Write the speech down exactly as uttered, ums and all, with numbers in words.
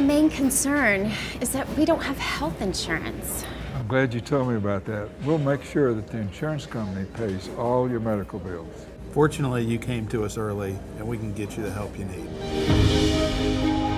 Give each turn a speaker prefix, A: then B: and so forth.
A: main concern is that we don't have health insurance.
B: I'm glad you told me about that. We'll make sure that the insurance company pays all your medical bills.
C: Fortunately, you came to us early, and we can get you the help you need.